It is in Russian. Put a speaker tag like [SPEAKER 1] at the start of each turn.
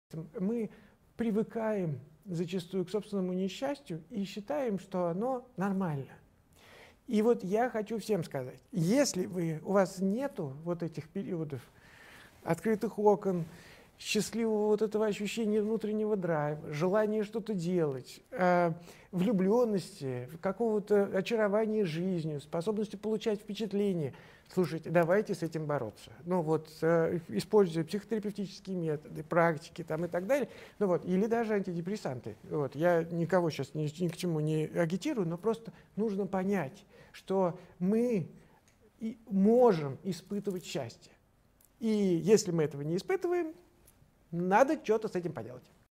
[SPEAKER 1] Мы привыкаем зачастую к собственному несчастью и считаем, что оно нормально. И вот я хочу всем сказать, если у вас нету вот этих периодов открытых окон, счастливого вот этого ощущения внутреннего драйва, желания что-то делать, влюбленности, какого-то очарования жизнью, способности получать впечатления, слушайте, давайте с этим бороться. Ну вот, используя психотерапевтические методы, практики там и так далее, ну вот, или даже антидепрессанты. Вот, я никого сейчас ни к чему не агитирую, но просто нужно понять, что мы можем испытывать счастье. И если мы этого не испытываем, надо что-то с этим поделать.